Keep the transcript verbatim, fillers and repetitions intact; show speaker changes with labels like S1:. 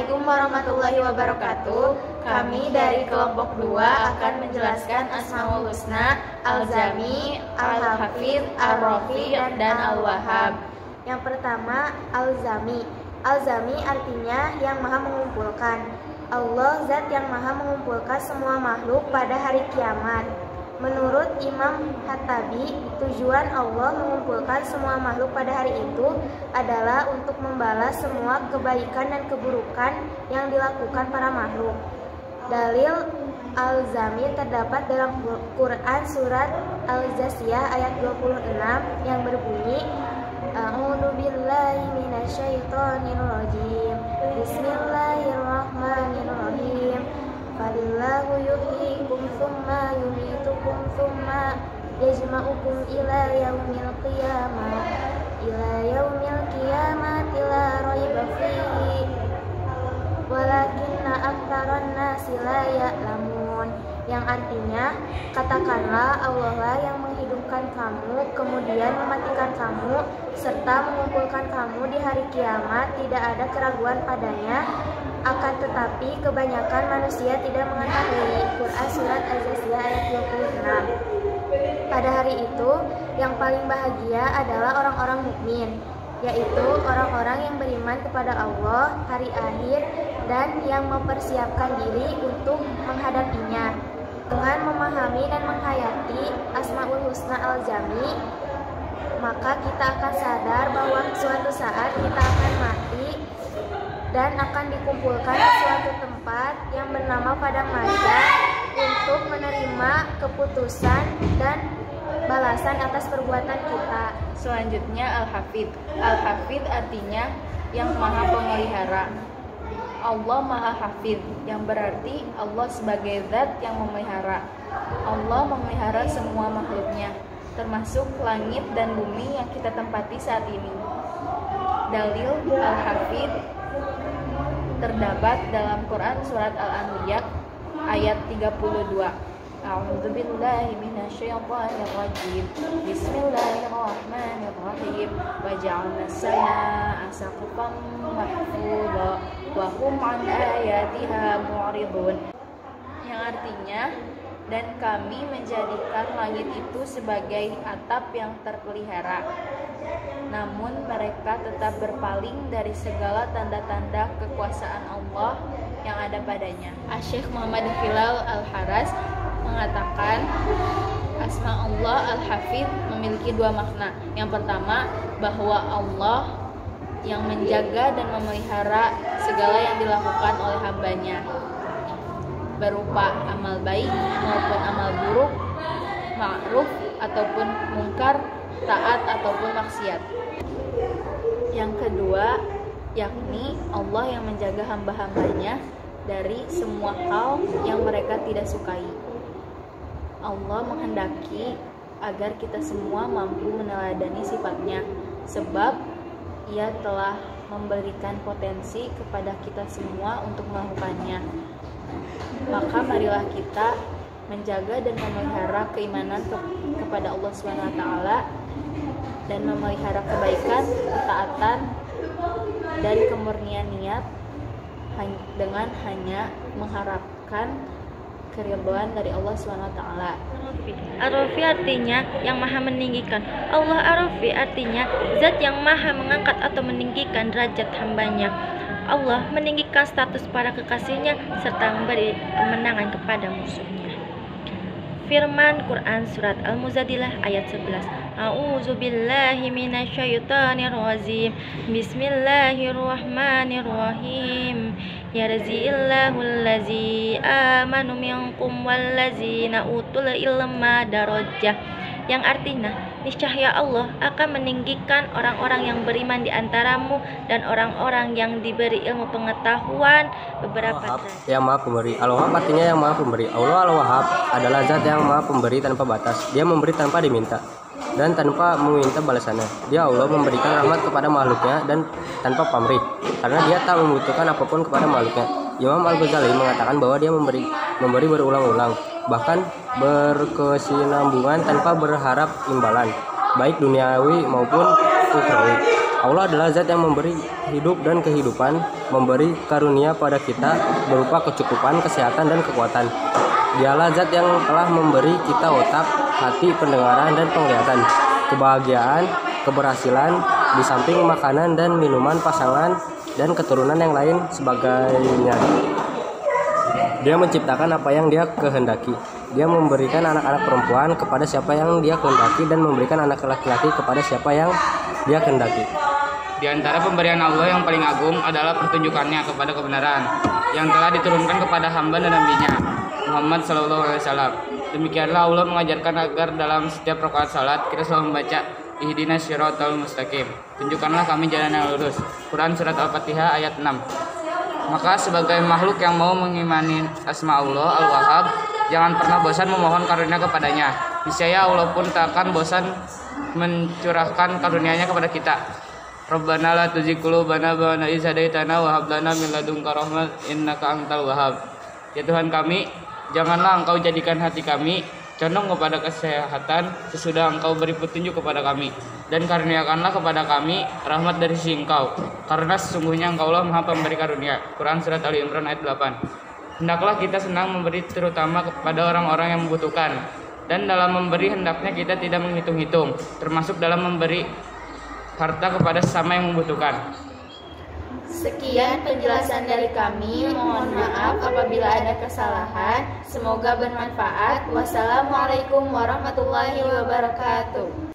S1: Assalamualaikum warahmatullahi wabarakatuh. Kami dari kelompok dua akan menjelaskan Asmaul Husna, Al-Zami, Al-Hafidh, Ar-Rafi, dan Al-Wahhab.
S2: Yang pertama, Al-Zami. Al-Zami artinya yang maha mengumpulkan. Allah zat yang maha mengumpulkan semua makhluk pada hari kiamat. Menurut Imam Hatabi, tujuan Allah mengumpulkan semua makhluk pada hari itu adalah untuk membalas semua kebaikan dan keburukan yang dilakukan para makhluk. Dalil Al-Zami terdapat dalam Quran surat Al-Jasiyah ayat dua puluh enam yang berbunyi, A'udzu billahi minasyaitonir rajim. Bismillahirrahmanirrahim. Falillahu yuhyikum tsumma yumitukum tsumma yajma'ukum ila yaumil qiyamah ila yaumil qiyamati la raiba fihi walakinna aktsaran nasi la ya'lamun. Yang artinya, katakanlah Allah lah yang menghidupkan kamu, kemudian mematikan kamu, serta mengumpulkan kamu di hari kiamat, tidak ada keraguan padanya. Akan tetapi kebanyakan manusia tidak mengetahui. Quran surat Al-Jasiyah ayat dua puluh enam. Pada hari itu, yang paling bahagia adalah orang-orang mukmin, yaitu orang-orang yang beriman kepada Allah, hari akhir, dan yang mempersiapkan diri untuk menghadapinya. Dengan memahami dan menghayati Asmaul Husna Al-Zami, maka kita akan sadar bahwa suatu saat kita akan mati dan akan dikumpulkan di suatu tempat yang bernama Padang Mahsyar untuk menerima keputusan dan balasan atas perbuatan kita.
S1: Selanjutnya Al-Hafidh. Al-Hafidh artinya yang maha pemelihara. Allah maha hafidh, yang berarti Allah sebagai zat yang memelihara. Allah memelihara semua makhluknya, termasuk langit dan bumi yang kita tempati saat ini. Dalil Al-Hafidh terdapat dalam Quran surat Al-Anbiya ayat tiga puluh dua. A'udzu billahi minasyaitonir rajim. Bismillahirrahmanirrahim. Wa ja'alna as-samaa'a saqfan mahfudha wa hum 'an ayatiha mu'ridun. Yang artinya, dan kami menjadikan langit itu sebagai atap yang terpelihara, namun mereka tetap berpaling dari segala tanda-tanda kekuasaan Allah yang ada padanya. Asy-Syaikh Muhammad Hilal Al-Haras mengatakan Asma Allah Al-Hafidh memiliki dua makna. Yang pertama, bahwa Allah yang menjaga dan memelihara segala yang dilakukan oleh hambanya, berupa amal baik maupun amal buruk, ma'ruf ataupun mungkar, taat ataupun maksiat. Yang kedua, yakni Allah yang menjaga hamba-hambanya dari semua hal yang mereka tidak sukai. Allah menghendaki agar kita semua mampu meneladani sifatnya, sebab Ia telah memberikan potensi kepada kita semua untuk melakukannya. Maka marilah kita menjaga dan memelihara keimanan ke kepada Allah subhanahu wa taala dan memelihara kebaikan, ketaatan, dan kemurnian niat dengan hanya mengharapkan keridhaan dari Allah subhanahu wa taala.
S3: Ar-Rafi artinya yang maha meninggikan. Allah Ar-Rafi artinya zat yang maha mengangkat atau meninggikan derajat hambanya. Allah meninggikan status para kekasihnya serta memberi kemenangan kepada musuhnya. Firman Quran surat Al-Muzadilah ayat sebelas. A'udzu billahi minasyaitonir rajim. Bismillahirrahmanirrahim. Yarzi'illahu allazi amanu minkum wallazina utul ilma darajah. Yang artinya, niscaya Allah akan meninggikan orang-orang yang beriman di antaramu dan orang-orang yang diberi ilmu pengetahuan beberapa derajat.
S4: Yang maha pemberi. Al-Wahhab artinya yang maha pemberi. Allah Al-Wahhab adalah zat yang maha pemberi tanpa batas. Dia memberi tanpa diminta dan tanpa meminta balasannya. Dia Allah memberikan rahmat kepada makhluknya dan tanpa pamrih, karena dia tak membutuhkan apapun kepada makhluknya. Imam Al-Ghazali mengatakan bahwa dia memberi memberi berulang-ulang, bahkan berkesinambungan tanpa berharap imbalan, baik duniawi maupun ukhrawi. Allah adalah zat yang memberi hidup dan kehidupan, memberi karunia pada kita berupa kecukupan, kesehatan, dan kekuatan. Dialah zat yang telah memberi kita otak, hati, pendengaran, dan penglihatan, kebahagiaan, keberhasilan, di samping makanan dan minuman, pasangan, dan keturunan yang lain sebagainya. Dia menciptakan apa yang dia kehendaki. Dia memberikan anak-anak perempuan kepada siapa yang dia kehendaki dan memberikan anak laki-laki kepada siapa yang dia kehendaki.
S5: Di antara pemberian Allah yang paling agung adalah pertunjukannya kepada kebenaran yang telah diturunkan kepada hamba dan nabinya Muhammad Sallallahu Alaihi Wasallam. Demikianlah Allah mengajarkan agar dalam setiap rakaat salat kita selalu membaca Ihdinas Shiratal Mustaqim. Tunjukkanlah kami jalan yang lurus. Quran Surat Al-Fatihah ayat enam. Maka sebagai makhluk yang mau mengimani asma Allah Al-Wahhab, jangan pernah bosan memohon karunia kepadanya. Niscaya Allah pun tak akan bosan mencurahkan karunia-Nya kepada kita. Rabbana la tuzigh qulubana ba'da idh hadaitana wa hab lana min ladunka rahmah innaka antal wahhab. Ya Tuhan kami, janganlah Engkau jadikan hati kami condong kepada kesehatan sesudah Engkau beri petunjuk kepada kami, dan karuniakanlah kepada kami rahmat dari sisi Engkau, karena sesungguhnya Engkaulah Maha Pemberi karunia. Quran Surat Ali Imran ayat delapan. Hendaklah kita senang memberi terutama kepada orang-orang yang membutuhkan, dan dalam memberi hendaknya kita tidak menghitung-hitung, termasuk dalam memberi harta kepada sesama yang membutuhkan.
S1: Sekian penjelasan dari kami. Mohon maaf apabila ada kesalahan. Semoga bermanfaat. Wassalamualaikum warahmatullahi wabarakatuh.